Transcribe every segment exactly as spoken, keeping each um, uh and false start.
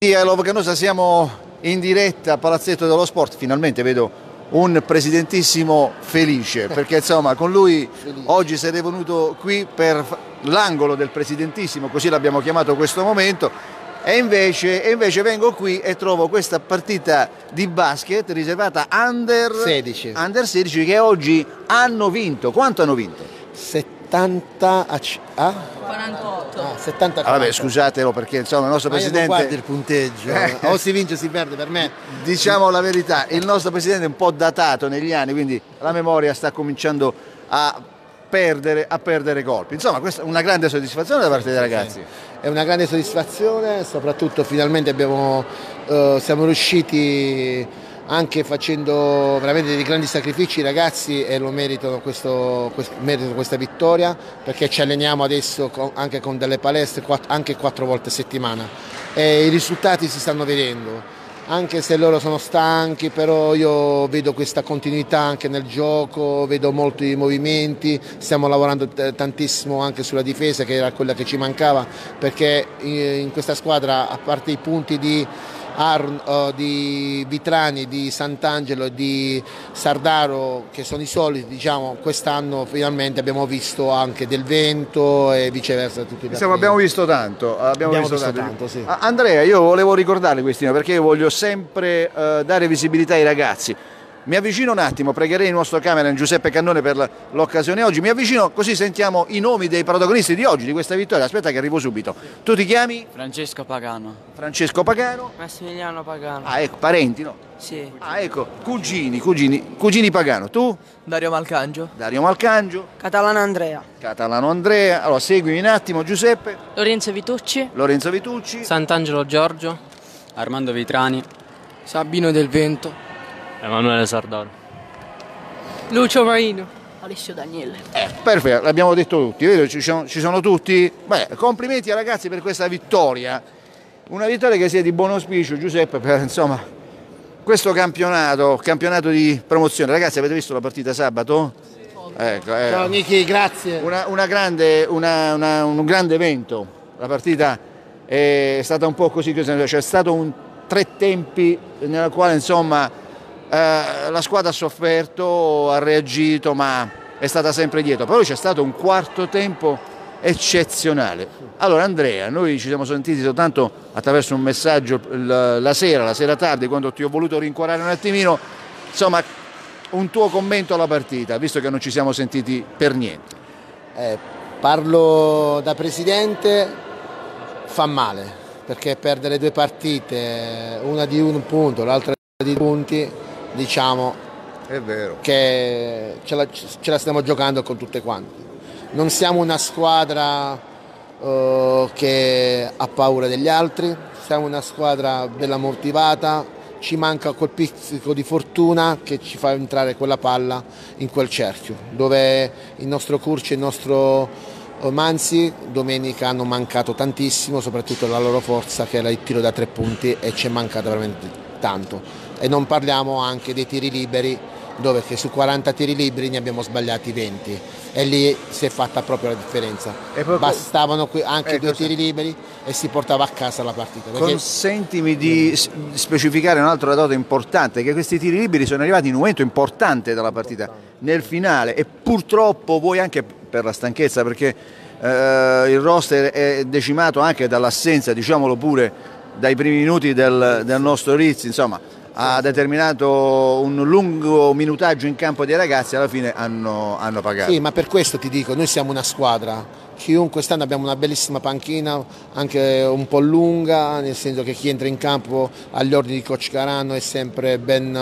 Allora, Canosa, siamo in diretta a Palazzetto dello Sport, finalmente vedo un presidentissimo felice, perché insomma con lui felice. Oggi siete venuto qui per l'angolo del presidentissimo, così l'abbiamo chiamato questo momento, e invece, e invece vengo qui e trovo questa partita di basket riservata under sedici. under sedici che oggi hanno vinto. Quanto hanno vinto? settanta a ah? quarantotto. Ah, settanta ah, vabbè, scusatelo perché insomma il nostro Ma presidente... non guardi il punteggio, eh. o si vince o si perde per me. Diciamo la verità, il nostro presidente è un po' datato negli anni, quindi la memoria sta cominciando a perdere, a perdere colpi. Insomma, questa è una grande soddisfazione da parte dei ragazzi. Sì. È una grande soddisfazione, soprattutto finalmente abbiamo, eh, siamo riusciti, anche facendo veramente dei grandi sacrifici, i ragazzi, e lo meritano, questo, questo, meritano questa vittoria, perché ci alleniamo adesso con, anche con delle palestre quattro, anche quattro volte a settimana, e i risultati si stanno vedendo, anche se loro sono stanchi, però io vedo questa continuità anche nel gioco, vedo molti movimenti, stiamo lavorando tantissimo anche sulla difesa, che era quella che ci mancava, perché in questa squadra, a parte i punti di Ar, uh, di Vitrani, di Sant'Angelo e di Sardaro, che sono i soliti, diciamo, quest'anno finalmente abbiamo visto anche del vento e viceversa. Tutti Insomma, abbiamo visto tanto. Abbiamo, abbiamo visto visto tanto. tanto sì. Andrea, io volevo ricordarle questi, perché io voglio sempre uh, dare visibilità ai ragazzi. Mi avvicino un attimo, pregherei il nostro cameraman Giuseppe Cannone per l'occasione oggi. Mi avvicino così sentiamo i nomi dei protagonisti di oggi, di questa vittoria. Aspetta che arrivo subito. Tu ti chiami? Francesco Pagano. Francesco Pagano. Massimiliano Pagano. Ah, ecco, parenti, no? Sì. Ah, ecco, cugini, cugini, cugini Pagano. Tu? Dario Malcangio. Dario Malcangio. Catalano Andrea. Catalano Andrea. Allora, seguimi un attimo, Giuseppe. Lorenzo Vitucci. Lorenzo Vitucci. Sant'Angelo Giorgio. Armando Vitrani. Sabino Del Vento. Emanuele Sardaro. Lucio Marino. Alessio Daniele. Eh, perfetto, l'abbiamo detto tutti, vero? Ci sono, ci sono tutti. Beh, complimenti ai ragazzi per questa vittoria. Una vittoria che sia di buon auspicio, Giuseppe, per insomma questo campionato, campionato di promozione. Ragazzi, avete visto la partita sabato? Ecco, eh. Ciao Nichi, grazie. Una, una grande, una, una, un grande evento. La partita è stata un po' così, c'è stato un tre tempi nella quale insomma eh, la squadra ha sofferto, ha reagito, ma è stata sempre dietro. Poi c'è stato un quarto tempo eccezionale. Allora Andrea, noi ci siamo sentiti soltanto attraverso un messaggio la, la sera, la sera tardi, quando ti ho voluto rincuorare un attimino, insomma un tuo commento alla partita, visto che non ci siamo sentiti per niente. Eh, parlo da presidente, fa male, perché perdere due partite, una di un punto, l'altra di due punti, diciamo è vero che ce la, ce la stiamo giocando con tutte quante. Non siamo una squadra uh, che ha paura degli altri, siamo una squadra bella motivata, ci manca quel pizzico di fortuna che ci fa entrare quella palla in quel cerchio, dove il nostro Curci e il nostro Manzi domenica hanno mancato tantissimo, soprattutto la loro forza che era il tiro da tre punti, e ci è mancata veramente tanto. E non parliamo anche dei tiri liberi, dove che su quaranta tiri liberi ne abbiamo sbagliati venti, e lì si è fatta proprio la differenza. Proprio... bastavano anche ecco, due tiri liberi e si portava a casa la partita. Perché... Consentimi di specificare un altro dato importante, che questi tiri liberi sono arrivati in un momento importante della partita, nel finale, e purtroppo voi anche per la stanchezza, perché eh, il roster è decimato anche dall'assenza, diciamolo pure, dai primi minuti del, del nostro Rizzi, insomma ha determinato un lungo minutaggio in campo dei ragazzi, alla fine hanno, hanno pagato. Sì, ma per questo ti dico, noi siamo una squadra, chiunque quest'anno abbiamo una bellissima panchina, anche un po' lunga, nel senso che chi entra in campo agli ordini di coach Carano è sempre ben,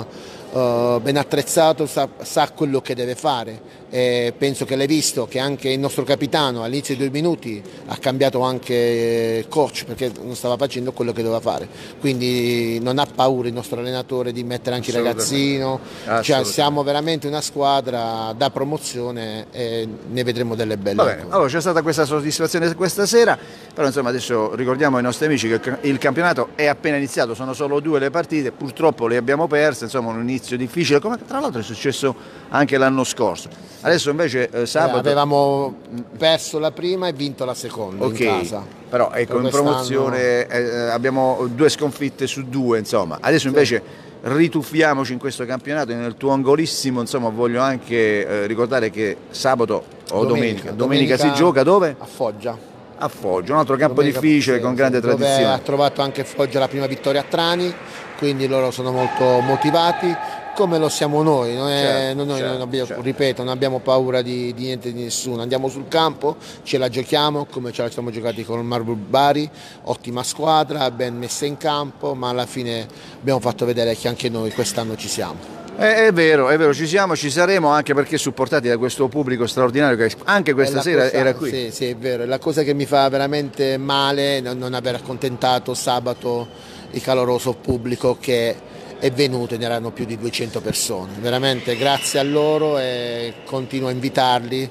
uh, ben attrezzato, sa, sa quello che deve fare. E penso che l'hai visto che anche il nostro capitano all'inizio dei due minuti ha cambiato anche coach, perché non stava facendo quello che doveva fare, quindi non ha paura il nostro allenatore di mettere anche il ragazzino, cioè siamo veramente una squadra da promozione e ne vedremo delle belle. Va bene, allora c'è stata questa soddisfazione questa sera, però insomma adesso ricordiamo ai nostri amici che il campionato è appena iniziato, sono solo due le partite, purtroppo le abbiamo perse, insomma un inizio difficile, come tra l'altro è successo anche l'anno scorso. Adesso invece eh, sabato... Eh, avevamo perso la prima e vinto la seconda Ok, in casa. però ecco, Per in quest'anno- promozione eh, abbiamo due sconfitte su due, insomma. Adesso invece rituffiamoci in questo campionato, nel tuo angolissimo, insomma, voglio anche eh, ricordare che sabato o domenica, domenica, domenica si gioca dove? A Foggia. A Foggia, un altro campo Domenica, difficile sì, con sì, grande dove tradizione. ha trovato anche Foggia la prima vittoria a Trani, quindi loro sono molto motivati, come lo siamo noi. Noi, Certo, noi certo, non abbiamo, certo. ripeto, non abbiamo paura di, di niente e di nessuno, andiamo sul campo, ce la giochiamo come ce la siamo giocati con il Marble Bari, ottima squadra, ben messa in campo, ma alla fine abbiamo fatto vedere che anche noi quest'anno ci siamo. È, è vero, è vero, ci siamo, ci saremo anche perché supportati da questo pubblico straordinario che anche questa È la sera cosa- era qui. Sì, sì, è vero. È la cosa che mi fa veramente male non, non aver accontentato sabato il caloroso pubblico che è venuto, ne erano più di duecento persone. Veramente grazie a loro e continuo a invitarli.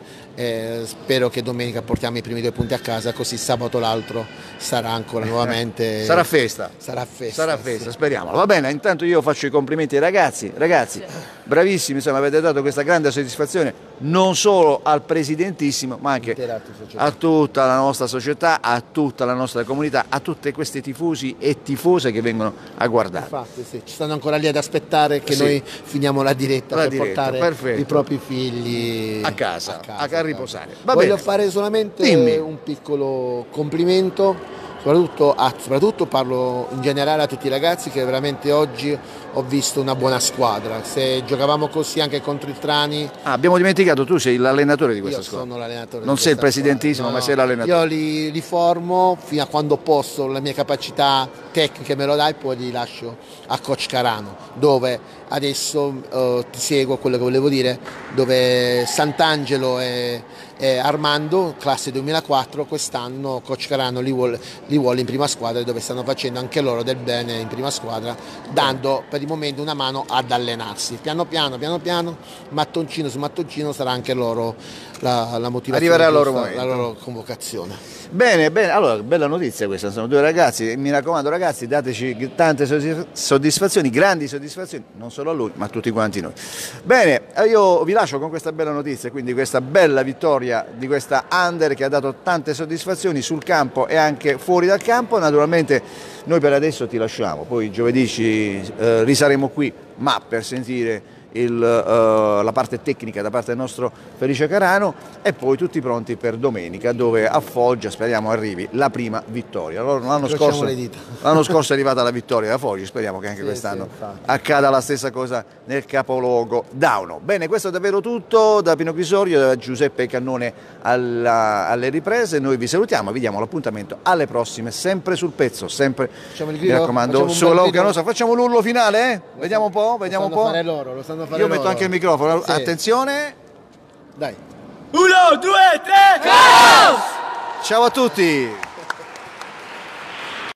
E spero che domenica portiamo i primi due punti a casa, così sabato l'altro sarà ancora nuovamente. Sarà festa. Sarà festa. Sarà festa, sì. speriamolo. Va bene, intanto io faccio i complimenti ai ragazzi. Ragazzi, bravissimi, insomma, avete dato questa grande soddisfazione non solo al presidentissimo, ma anche Intera società. a tutta la nostra società, a tutta la nostra comunità, a tutte queste tifosi e tifose che vengono a guardare. Infatti, sì, ci stanno ancora lì ad aspettare che Sì. noi finiamo la diretta La per diretta, portare perfetto. i propri figli A casa, a, a riposare. Va Voglio bene. fare solamente Dimmi. un piccolo complimento, soprattutto, a, soprattutto parlo in generale a tutti i ragazzi, che veramente oggi ho visto una buona squadra. Se giocavamo così anche contro il Trani, Ah, abbiamo dimenticato, tu sei l'allenatore di questa io squadra. sono l'allenatore. Non di sei il questa presidentissimo, squadra. ma sei l'allenatore. Io li, li formo fino a quando posso, le mie capacità tecniche me lo dai, poi li lascio a Coach Carano, dove adesso eh, ti seguo quello che volevo dire, dove Sant'Angelo e, e Armando, classe duemilaquattro, quest'anno Coach Carano li vuole, li vuole in prima squadra, dove stanno facendo anche loro del bene in prima squadra, dando per il momento una mano ad allenarsi. Piano piano, piano piano, mattoncino su mattoncino sarà anche loro la, la motivazione, Arriverà il loro giusta, la momento. loro convocazione. Bene, bene, allora bella notizia questa, sono due ragazzi, mi raccomando ragazzi, dateci tante soddisfazioni, grandi soddisfazioni, non solo a lui ma a tutti quanti noi. Bene, io vi lascio con questa bella notizia, quindi questa bella vittoria di questa Under che ha dato tante soddisfazioni sul campo e anche fuori dal campo. Naturalmente noi per adesso ti lasciamo, poi giovedì ci eh, risaremo qui, ma per sentire Il, uh, la parte tecnica da parte del nostro Felice Carano e poi tutti pronti per domenica, dove a Foggia speriamo arrivi la prima vittoria. Allora, l'anno, Incrociamo scorso, le dita. l'anno scorso è arrivata la vittoria da Foggia, speriamo che anche Sì, quest'anno sì, infatti. accada la stessa cosa nel capoluogo Dauno. Bene, questo è davvero tutto da Pino Chisorio, da Giuseppe Cannone alla, alle riprese. Noi vi salutiamo, vi diamo l'appuntamento alle prossime, sempre sul pezzo, sempre, Facciamo il mi grido? raccomando, Facciamo un sulla bel grido? Canosa. Facciamo l'urlo finale, eh? Vediamo un po', vediamo un Lo sanno po'. fare loro, lo sanno fare Io metto loro. anche il microfono, Sì. attenzione. Dai. Uno, due, tre, ciao! Ciao a tutti!